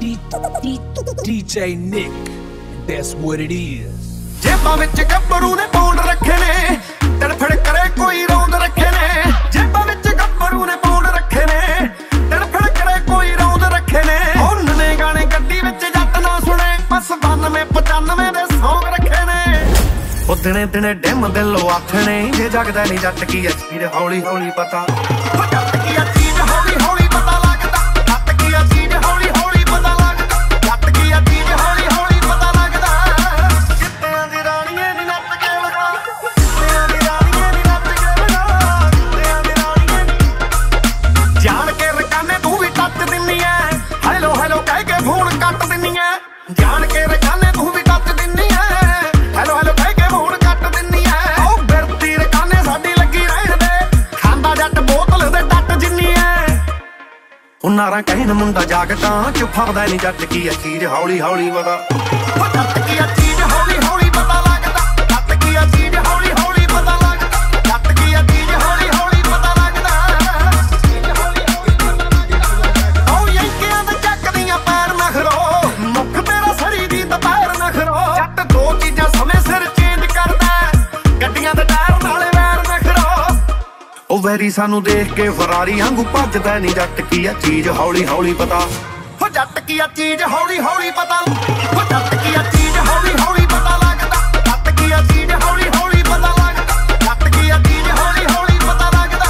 DJ Nick, and that's what it is. जेबां विच गब्बरू ने pond रखे ने, तड़फड़ करे कोई रौंद रखे ने। जेबां विच गब्बरू ने पौंड रखे ने, तड़फड़ करे कोई रौंद रखे ने। हुण ने गाने गड्डी विच जट ना सुने, बस 92 95 दे सौंग रखे ने। ओ दिने दिने डिम दिलों आथणे, जे जगदा नहीं जट की चीज हौली हौली पता। ओ जट की चीज हौली हौली पता लगदा, जट की चीज हौली हौली पता लगदा, जट की चीज हौली हौली पता लगदा। जित्तियां दी राणीए नी नੱਚ के लगा, जित्तियां दी राणीए नी नੱच के लगा, जित्तियां दी राणीए नी। जान के रकाने तू भी टच दिन्नी ऐ, हेलो हेलो कह के फोन कट दिन्नी ऐ। जान के रकाने तू भी टच दिन्नी ऐ, हेलो हेलो कह के फोन कट दिन्नी ऐ। ओ बिरती रकाने साडी लगी रहण दे, खांदा जट बोतल दे टट जिन्नी ऐ। ओ नारा कहन मुंडा जागदा, चुप फड़दा नहीं जट की चीज हौली हौली पता। ओ जट की चीज हौली हौली पता लगदा, जट की चीज हौली हौली पता लगदा, जट की चीज हौली हौली पता लगदा। ओ यंकियां दे ਚੱਕਦੀਆਂ ਪੈਰ ਨਖਰੋ, ਮੁੱਖ ਤੇਰਾ ਸਰੀ ਦੀ ਦੁਪਹਿਰ ਨਖਰੋ। ਜੱਟ ਦੋ ਚੀਜ਼ਾਂ ਸਮੇਂ ਸਿਰ ਚੇਂਜ ਕਰਦਾ, ਗੱਡੀਆਂ ਦੇ ਟਾਇਰ ਨਾਲੇ ਵੈਰ ਨਖਰੋ। ਉਹ ਵੈਰੀ ਸਾਨੂੰ ਦੇਖ ਕੇ ਫਰਾਰੀ ਵਾਂਗੂ ਭੱਜਦਾ ਨਹੀਂ, ਜੱਟ ਕੀ ਆ ਚੀਜ਼ ਹੌਲੀ ਹੌਲੀ ਪਤਾ। ਹੋ ਜੱਟ ਕੀ ਆ ਚੀਜ਼ ਹੌਲੀ ਹੌਲੀ ਪਤਾ, ਹੋ ਜੱਟ ਕੀ ਆ ਚੀਜ਼ ਹੌਲੀ ਹੌਲੀ ਪਤਾ ਲੱਗਦਾ, ਜੱਟ ਕੀ ਆ ਚੀਜ਼ ਹੌਲੀ ਹੌਲੀ ਪਤਾ ਲੱਗਦਾ, ਜੱਟ ਕੀ ਆ ਚੀਜ਼ ਹੌਲੀ ਹੌਲੀ ਪਤਾ ਲੱਗਦਾ।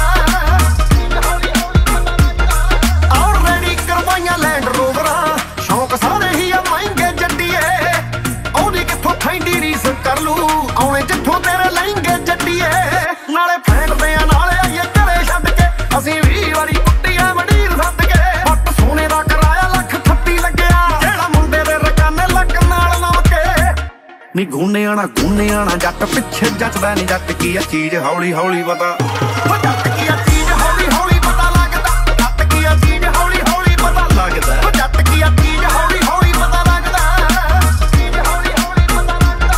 ਆਲਰੇਡੀ ਕਰਵਾਈਆਂ ਲੈਂਡ ਰੋਵਰਾਂ, ਸ਼ੌਂਕ ਸਾਰੇ ਹੀ ਆ ਮਹਿੰਗੇ ਜੱਟੀਏ। ਉਹਦੀ ਕਿੱਥੋਂ ਫੈਂਡੀ ਰੀਸ ਕਰ ਲੂ, ਆਉਣੇ ਜਿੱਥੋਂ ਤੇਰੇ ਲਹਿੰਗੇ ਜੱਟੀਏ। ਨਾਲੇ ਫੈਂਡਦੇ ਆ ਨਾਲੇ ਆਈਏ ਘਰੇ ਛੱਡ ਕੇ, ਅਸੀਂ 20 ਵਾਰੀ ਕੁੱਟੀਆਂ ਵਡੀਰ ਸੱਦ ਕੇ। ਬੱਟ ਸੋਨੇ ਦਾ ਕਿਰਾਇਆ ਲੱਖ 38 ਲੱਗਿਆ, ਜਿਹੜਾ ਮੁੰਡੇ ਦੇ ਰਕਾਨੇ ਲੱਕ ਨਾਲ ਨਮਕੇ। ਨੀ ਗੂਨੇ ਆਣਾ ਜੱਟ ਪਿੱਛੇ ਜੱਟਦਾ ਨਹੀਂ, ਜੱਟ ਕੀ ਆ ਚੀਜ਼ ਹੌਲੀ ਹੌਲੀ ਪਤਾ। ਹੋ ਜੱਟ ਕੀ ਆ ਚੀਜ਼ ਹੌਲੀ ਹੌਲੀ ਪਤਾ ਲੱਗਦਾ, ਜੱਟ ਕੀ ਆ ਚੀਜ਼ ਹੌਲੀ ਹੌਲੀ ਪਤਾ ਲੱਗਦਾ। ਹੋ ਜੱਟ ਕੀ ਆ ਚੀਜ਼ ਹੌਲੀ ਹੌਲੀ ਪਤਾ ਲੱਗਦਾ, ਚੀਜ਼ ਹੌਲੀ ਹੌਲੀ ਪਤਾ ਲੱਗਦਾ।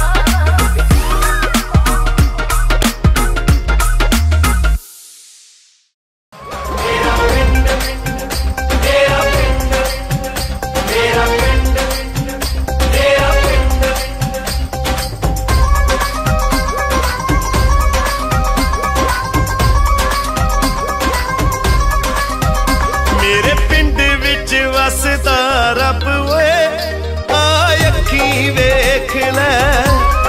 ਮੇਰੇ ਪਿੰਡ ਵਿੱਚ ਵਸਦਾ ਰੱਬ ਓਏ, ਆ ਅੱਖੀਂ ਵੇਖ ਲੈ।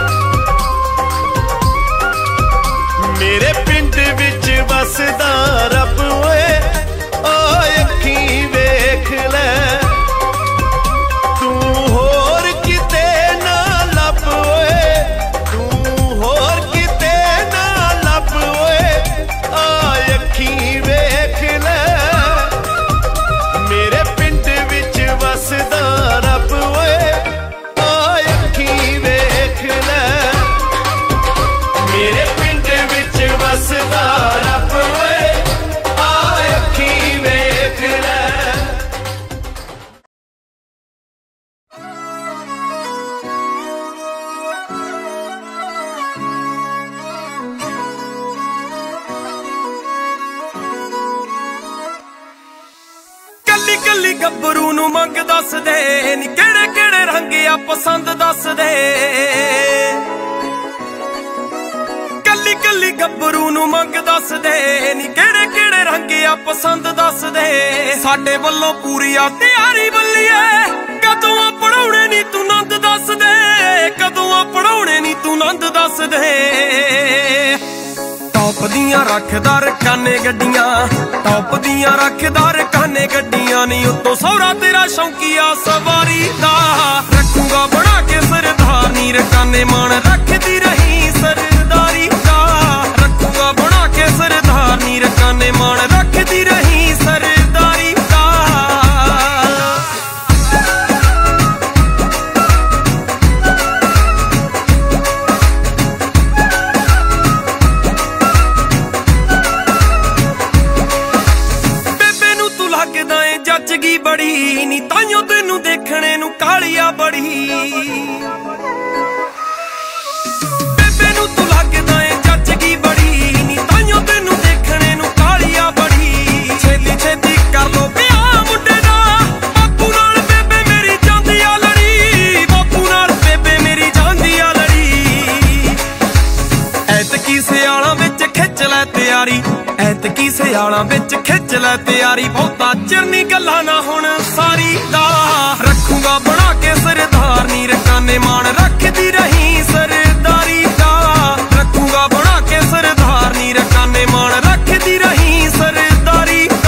ਮੇਰੇ ਪਿੰਡ ਵਿੱਚ ਵਸਦਾ ਰੱਬ ਓਏ, ਆ ਅੱਖੀਂ ਵੇਖ ਲੈ। ਤੂੰ ਹੋਰ ਕਿਤੇ ਨਾ ਲੱਭ ਓਏ, ਤੂੰ ਹੋਰ ਕਿਤੇ ਨਾ ਲੱਭ ਓਏ, ਆ ਅੱਖੀਂ ਵੇਖ ਲੈ। ਮੇਰੇ ਪਿੰਡ ਵਿੱਚ ਵਸਦਾ ਰੱਬ ਓਏ, ਆ ਅੱਖੀਂ ਵੇਖ ਲੈ। ਮੇਰੇ ਪਿੰਡ ਵਿੱਚ ਵਸਦਾ ਰੱਬ ਓਏ, ਆ ਅੱਖੀਂ ਵੇਖ ਲੈ। ਕੱਲੀ ਕੱਲੀ ਗੱਭਰੂ ਨੂੰ ਮੰਗ ਦੱਸ ਦੇ, ਨੀ ਕਿਹੜੇ ਕਿਹੜੇ ਰੰਗ ਆ ਪਸੰਦ ਦੱਸ ਦੇ। ਕੱਲੀ ਕੱਲੀ ਗੱਭਰੂ ਨੂੰ ਮੰਗ ਦੱਸ ਦੇ, ਨੀ ਕਿਹੜੇ ਕਿਹੜੇ ਰੰਗ ਆ ਪਸੰਦ ਦੱਸ ਦੇ। ਸਾਡੇ ਵੱਲੋਂ ਪੂਰੀ ਆ ਤਿਆਰੀ ਬੱਲੀਏ, ਕਦੋਂ ਆ ਪੜਾਉਣੇ ਨੀ ਤੂੰ ਨੰਦ ਦੱਸ ਦੇ, ਕਦੋਂ ਆ ਪੜਾਉਣੇ ਨੀ ਤੂੰ ਨੰਦ ਦੱਸ ਦੇ। ਟੌਪ ਦੀਆਂ ਰੱਖਦਾ ਰਕਾਨੇ ਗੱਡੀਆਂ, ਟੌਪ ਦੀਆਂ ਰੱਖਦਾ ਰਕਾਨੇ ਗੱਡੀਆਂ ਨੀ। ਉੱਤੋਂ ਸਹੁਰਾ ਤੇਰਾ ਸ਼ੌਂਕੀਆ ਸਵਾਰੀ ਦਾ, ਰੱਖੂਗਾ ਬਣਾ ਕੇ ਸਰਦਾਰ ਨੀ। ਰਕਾਨੇ ਮਾਣ ਰੱਖਦੀ ਰਹੀ ਸਰਦਾਰੀ ਦਾ, ਰੱਖੂਗਾ ਬਣਾ ਕੇ ਸਰਦਾਰ ਨੀ। ਰਕਾਨੇ ਮਾਣ ਰੱਖਦੀ ਰਹੀ ਸਰਦਾਰੀ ਦਾ। ਜੱਜਗੀ ਬੜੀ ਨੀ, ਤਾਈਓ ਤੈਨੂੰ ਦੇਖਣੇ ਨੂੰ ਕਾਲੀਆ ਬੜੀ। ਬੇਬੇ ਨੂੰ ਤੂੰ ਸਿਆਲਾਂ ਵਿੱਚ ਖਿੱਚ ਲੈ ਤਿਆਰੀ, ਐਤਕੀ ਸਿਆਲਾਂ ਵਿੱਚ ਖਿੱਚ ਲੈ ਤਿਆਰੀ। ਬਹੁਤਾ ਚਿਰ ਨੀ ਗੱਲਾਂ ਨਾ ਹੁਣ ਸਾਰੀ ਦਾ, ਰੱਖੂਗਾ ਬਣਾ ਕੇ ਸਰਦਾਰ ਨੀ ਰਕਾਨੇ ਮਾਣ ਰੱਖਦੀ ਰਹੀ ਸਰਦਾਰੀ ਦਾ, ਰੱਖੂਗਾ ਬਣਾ ਕੇ ਸਰਦਾਰ ਨੀ ਰਕਾਨੇ ਮਾਣ ਰੱਖਦੀ ਰਹੀ ਸਰਦਾਰੀ ਦਾ।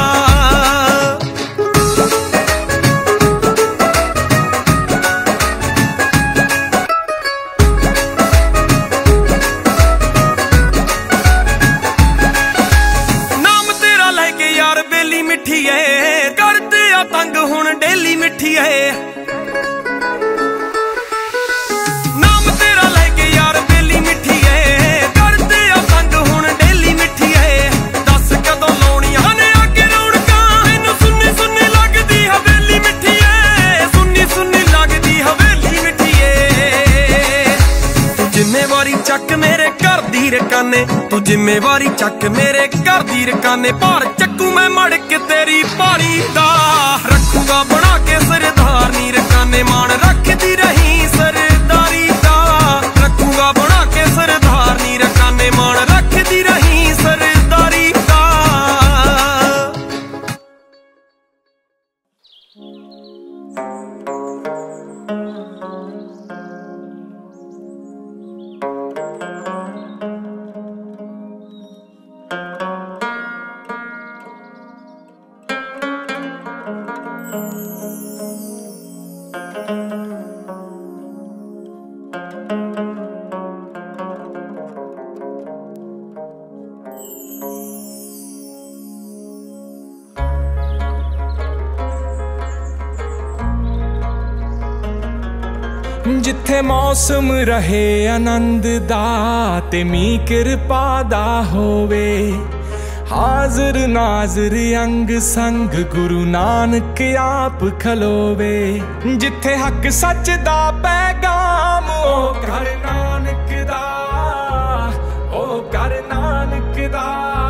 ਕਰਦੇ ਆ ਤੰਗ ਹੁਣ ਡੇਲੀ ਮਿੱਠੀਏ, ਨਾਮ ਤੇਰਾ ਲੈ ਕੇ ਯਾਰ ਬੇਲੀ ਮਿੱਠੀਏ, ਕਰਦੇ ਆ ਤੰਗ ਹੁਣ ਡੇਲੀ ਮਿੱਠੀਏ। ਦੱਸ ਕਦੋਂ ਲਾਉਣੀਆਂ ਨੇ ਅੱਗੇ ਰੌਣਕਾਂ, ਮੈਨੂੰ ਸੁੰਨੀ ਸੁੰਨੀ ਲੱਗਦੀ ਹਵੇਲੀ ਮਿੱਠੀਏ, ਸੁੰਨੀ ਸੁੰਨੀ ਲੱਗਦੀ ਹਵੇਲੀ ਮਿੱਠੀਏ। ਤੂੰ ਜ਼ਿੰਮੇਵਾਰੀ ਚੱਕ ਮੇਰੇ ਘਰ ਦੀ ਰਕਾਨੇ, ਤੂੰ ਜ਼ਿੰਮੇਵਾਰੀ ਚੱਕ ਮੇਰੇ ਘਰ ਦੀ ਰਕਾਨੇ, ਭਾਰ ਚੱਕੂ ਮੈਂ ਮੜ ਕੇ ਤੇਰੀ ਭਾਰੀ ਦਾ, ਰੱਖੂਗਾ ਬਣਾ ਕੇ ਸਰਦਾਰ ਨੀ ਰਕਾਨੇ ਮਾਣ ਰੱਖਦੀ ਰਹੀ ਸਰਦਾਰੀ ਦਾ, ਰੱਖੂਗਾ ਬਣਾ ਕੇ ਸਰਦਾਰ ਨੀ ਰਕਾਨੇ ਮਾਣ ਰੱਖਦੀ ਰਹੀ ਸਰਦਾਰੀ ਦਾ। जिथे मौसम रहे आनंद दा ते मीं किरपा दा होवे, हाजिर नाजिर अंग संग गुरु नानक आप खलोवे। जिथे हक सच दा पैगाम ओ कर नानक दा, ओ कर नानक दा।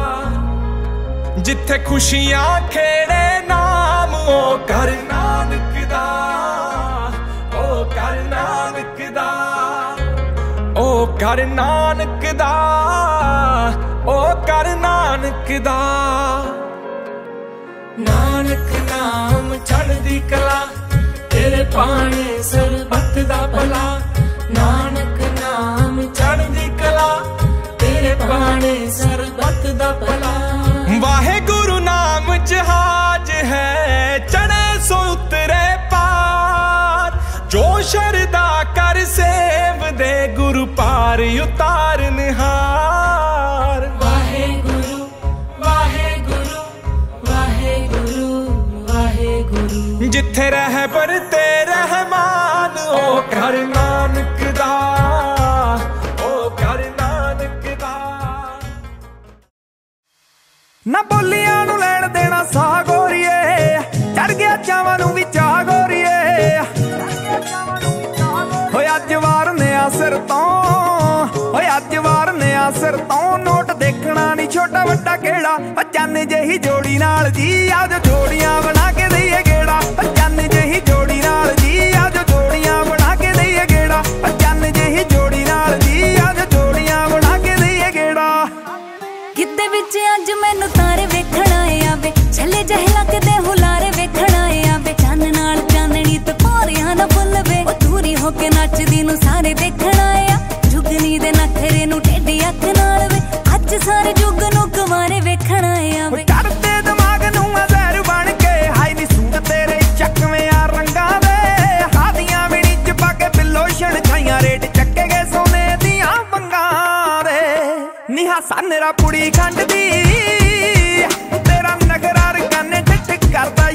जिथे खुशियां खेड़े नाम ओ कर नानक दा, ओ कर नानक दा, ओ कर नानक दा, ओ कर नानक दा। नानक नाम चढ़दी कला, तेरे पाने सरबत दा भला। नानक नाम चढ़दी कला, तेरे पाने सरबत दा भला। वाहे गुरु नाम जहाज है, चढ़े सो उतरे पार। जो शरदा कर सेव दे, गुरु पार उतार निहार। वाहे गुरु वाहे गुरु वाहे गुरु वाहे गुरु। जिथे रह पर ते रहमान ओ कर नानक दा, ओ कर नानक दा। ना बोलियां नू लैण देना सा गोरीए, चढ़ गया चावां नू वी चा गोरीए। होए अज वारने आ सिर तो, होए अज वारने आ सिर तो। नोट देखना नी छोटा वड्डा केड़ा, चन्न जही जोड़ी नाल जी आज जोड़ियां बना के दईए गेड़ा। चन्न जही जोड़ी नाल जी आज जोड़ियां बना के दईए गेड़ा। चन्न जही जोड़ी नाल जी आज जोड़ियां बना के दईए गेड़ा। किते विच अज मैनू तारे वेखण आए आवे, छले जहे लगदे हुलारे वेखण आए आवे। चन्न नाल चांदनी ते पारियां ना फुल वे, ओ दूरी होके नचदी नू सारे देखण आए आ। जुगनी दे नखरे नू टेढ़ी अख नाल वे, अज सारे जुग नू कुवारे वेखण आए आवे। चढ़दे दिमाग नू जहर बन के, हाय नी सूट तेरे चकवे आ रंगां दे। हादियां विणी च पाके बिल्लो छणछाइयां, रेट चक्के गए सोने दियां वंगां दे। निहा सानेरा पुड़ी खंड दी, तेरा नगरा रकाने ठिठ करदा